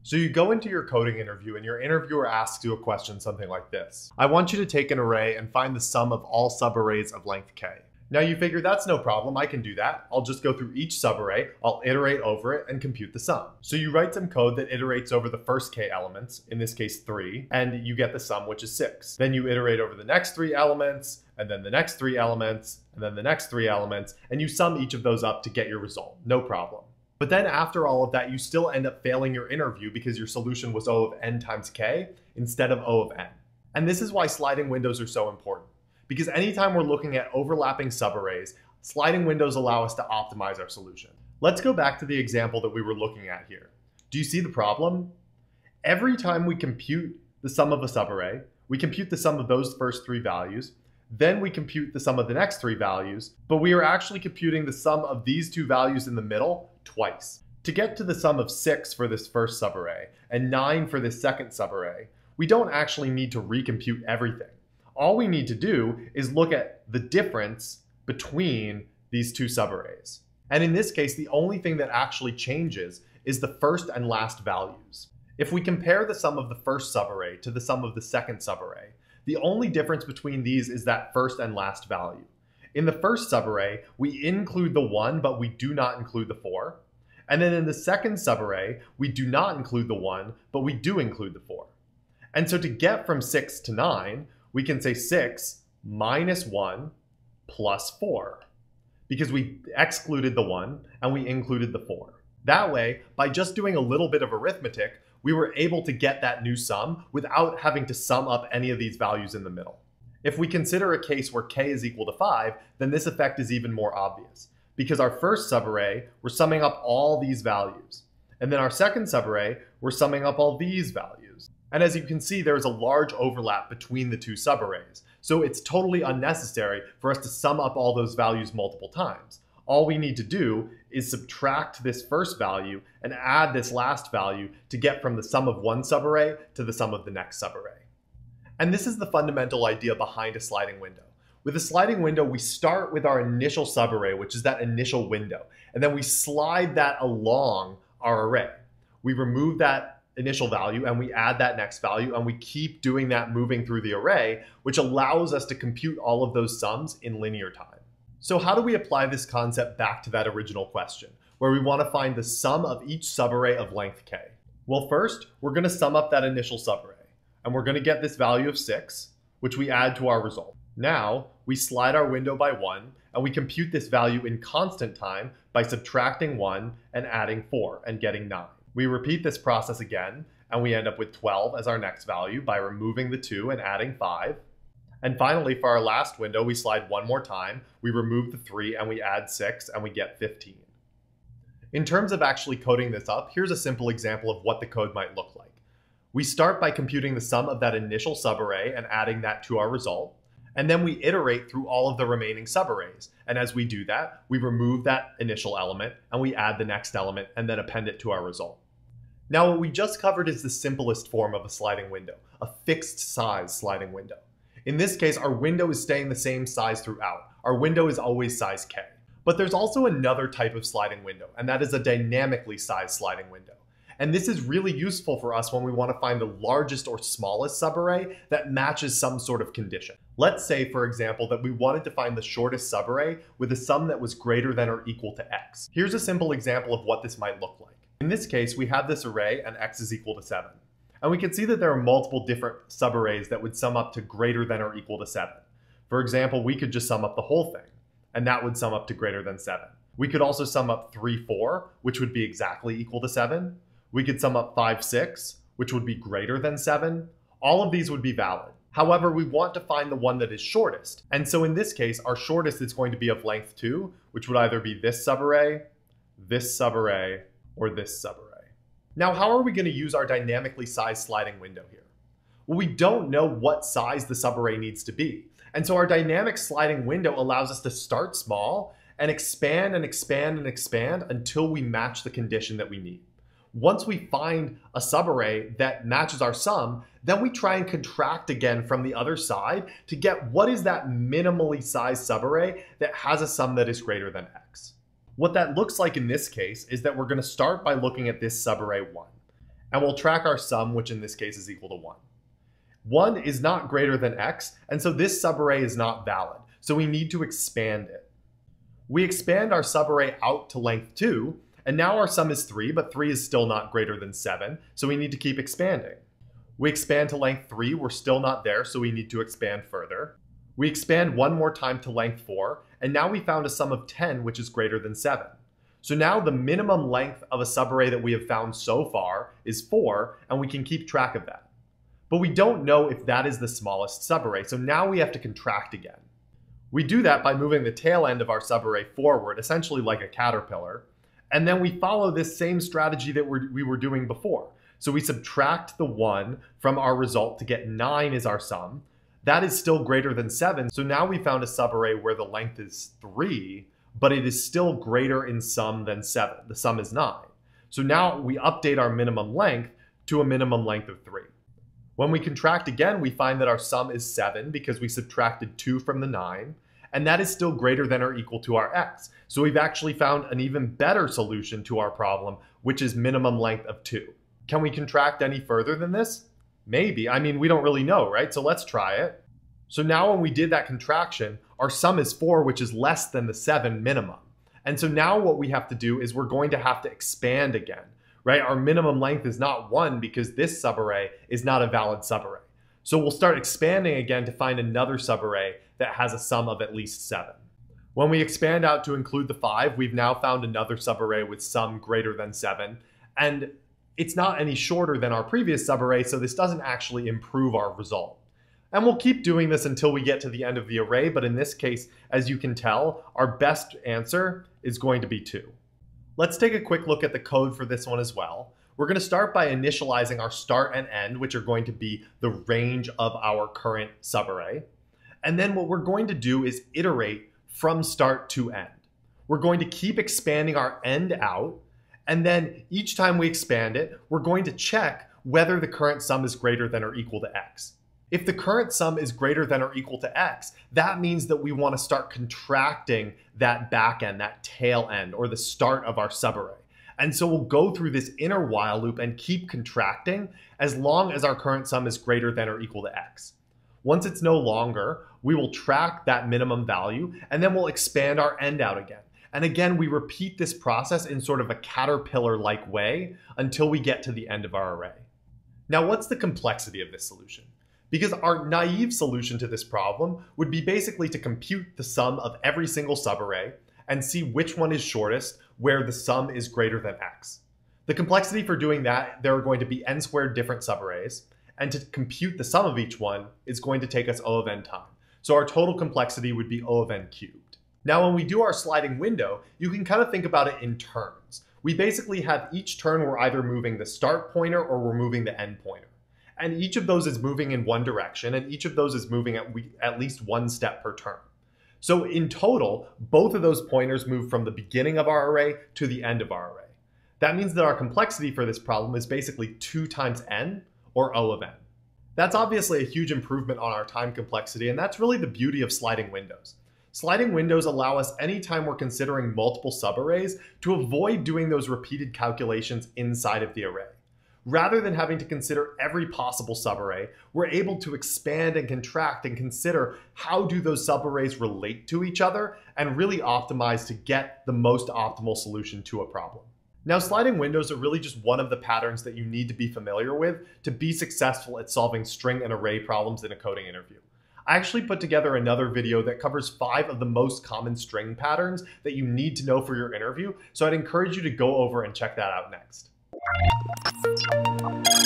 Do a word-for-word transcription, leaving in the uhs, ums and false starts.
So you go into your coding interview and your interviewer asks you a question something like this. I want you to take an array and find the sum of all subarrays of length k. Now you figure that's no problem, I can do that. I'll just go through each subarray, I'll iterate over it and compute the sum. So you write some code that iterates over the first k elements, in this case three, and you get the sum, which is six. Then you iterate over the next three elements, and then the next three elements, and then the next three elements, and you sum each of those up to get your result, no problem. But then after all of that, you still end up failing your interview because your solution was O of n times k instead of O of n. And this is why sliding windows are so important. Because anytime we're looking at overlapping subarrays, sliding windows allow us to optimize our solution. Let's go back to the example that we were looking at here. Do you see the problem? Every time we compute the sum of a subarray, we compute the sum of those first three values, then we compute the sum of the next three values, but we are actually computing the sum of these two values in the middle twice. To get to the sum of six for this first subarray and nine for this second subarray, we don't actually need to recompute everything. All we need to do is look at the difference between these two subarrays. And in this case, the only thing that actually changes is the first and last values. If we compare the sum of the first subarray to the sum of the second subarray, the only difference between these is that first and last value. In the first subarray, we include the one, but we do not include the four. And then in the second subarray, we do not include the one, but we do include the four. And so to get from six to nine, we can say six minus one plus four, because we excluded the one and we included the four. That way, by just doing a little bit of arithmetic, we were able to get that new sum without having to sum up any of these values in the middle. If we consider a case where k is equal to five, then this effect is even more obvious. Because our first subarray, we're summing up all these values. And then our second subarray, we're summing up all these values. And as you can see, there is a large overlap between the two subarrays. So it's totally unnecessary for us to sum up all those values multiple times. All we need to do is subtract this first value and add this last value to get from the sum of one subarray to the sum of the next subarray. And this is the fundamental idea behind a sliding window. With a sliding window, we start with our initial subarray, which is that initial window, and then we slide that along our array. We remove that initial value and we add that next value, and we keep doing that moving through the array, which allows us to compute all of those sums in linear time. So how do we apply this concept back to that original question, where we want to find the sum of each subarray of length k? Well, first, we're going to sum up that initial subarray, and we're going to get this value of six, which we add to our result. Now, we slide our window by one, and we compute this value in constant time by subtracting one and adding four and getting nine. We repeat this process again, and we end up with twelve as our next value by removing the two and adding five. And finally, for our last window, we slide one more time, we remove the three, and we add six, and we get fifteen. In terms of actually coding this up, here's a simple example of what the code might look like. We start by computing the sum of that initial subarray and adding that to our result. And then we iterate through all of the remaining subarrays. And as we do that, we remove that initial element, and we add the next element, and then append it to our result. Now, what we just covered is the simplest form of a sliding window, a fixed size sliding window. In this case, our window is staying the same size throughout. Our window is always size k. But there's also another type of sliding window, and that is a dynamically sized sliding window. And this is really useful for us when we want to find the largest or smallest subarray that matches some sort of condition. Let's say, for example, that we wanted to find the shortest subarray with a sum that was greater than or equal to x. Here's a simple example of what this might look like. In this case, we have this array and x is equal to seven. And we can see that there are multiple different subarrays that would sum up to greater than or equal to seven. For example, we could just sum up the whole thing, and that would sum up to greater than seven. We could also sum up three, four, which would be exactly equal to seven. We could sum up five, six, which would be greater than seven. All of these would be valid. However, we want to find the one that is shortest. And so in this case, our shortest is going to be of length two, which would either be this subarray, this subarray, or this subarray. Now, how are we going to use our dynamically sized sliding window here? Well, we don't know what size the subarray needs to be. And so our dynamic sliding window allows us to start small and expand and expand and expand until we match the condition that we need. Once we find a subarray that matches our sum, then we try and contract again from the other side to get what is that minimally sized subarray that has a sum that is greater than x. What that looks like in this case is that we're going to start by looking at this subarray one. And we'll track our sum, which in this case is equal to one. one is not greater than x, and so this subarray is not valid. So we need to expand it. We expand our subarray out to length two, and now our sum is three, but three is still not greater than seven, so we need to keep expanding. We expand to length three, we're still not there, so we need to expand further. We expand one more time to length four, and now we found a sum of ten, which is greater than seven. So now the minimum length of a subarray that we have found so far is four, and we can keep track of that. But we don't know if that is the smallest subarray, so now we have to contract again. We do that by moving the tail end of our subarray forward, essentially like a caterpillar, and then we follow this same strategy that we're, we were doing before. So we subtract the one from our result to get nine as our sum. That is still greater than seven, so now we found a subarray where the length is three, but it is still greater in sum than seven. The sum is nine. So now we update our minimum length to a minimum length of three. When we contract again, we find that our sum is seven because we subtracted two from the nine, and that is still greater than or equal to our x. So we've actually found an even better solution to our problem, which is minimum length of two. Can we contract any further than this? Maybe. I mean, we don't really know, right? So let's try it. So now when we did that contraction, our sum is four, which is less than the seven minimum. And so now what we have to do is we're going to have to expand again, right? Our minimum length is not one because this subarray is not a valid subarray. So we'll start expanding again to find another subarray that has a sum of at least seven. When we expand out to include the five, we've now found another subarray with sum greater than seven. And it's not any shorter than our previous subarray, so this doesn't actually improve our result. And we'll keep doing this until we get to the end of the array, but in this case, as you can tell, our best answer is going to be two. Let's take a quick look at the code for this one as well. We're going to start by initializing our start and end, which are going to be the range of our current subarray. And then what we're going to do is iterate from start to end. We're going to keep expanding our end out, and then each time we expand it, we're going to check whether the current sum is greater than or equal to x. If the current sum is greater than or equal to x, that means that we want to start contracting that back end, that tail end, or the start of our subarray. And so we'll go through this inner while loop and keep contracting as long as our current sum is greater than or equal to x. Once it's no longer, we will track that minimum value, and then we'll expand our end out again. And again, we repeat this process in sort of a caterpillar-like way until we get to the end of our array. Now, what's the complexity of this solution? Because our naive solution to this problem would be basically to compute the sum of every single subarray and see which one is shortest where the sum is greater than x. The complexity for doing that, there are going to be n squared different subarrays, and to compute the sum of each one is going to take us O of n time. So our total complexity would be O of n cubed. Now, when we do our sliding window, you can kind of think about it in turns. We basically have each turn we're either moving the start pointer or we're moving the end pointer. And each of those is moving in one direction, and each of those is moving at, we, at least one step per turn. So in total, both of those pointers move from the beginning of our array to the end of our array. That means that our complexity for this problem is basically two times n, or O of n. That's obviously a huge improvement on our time complexity, and that's really the beauty of sliding windows. Sliding windows allow us, anytime we're considering multiple subarrays, to avoid doing those repeated calculations inside of the array. Rather than having to consider every possible subarray, we're able to expand and contract and consider how do those subarrays relate to each other and really optimize to get the most optimal solution to a problem. Now, sliding windows are really just one of the patterns that you need to be familiar with to be successful at solving string and array problems in a coding interview. I actually put together another video that covers five of the most common string patterns that you need to know for your interview, so I'd encourage you to go over and check that out next.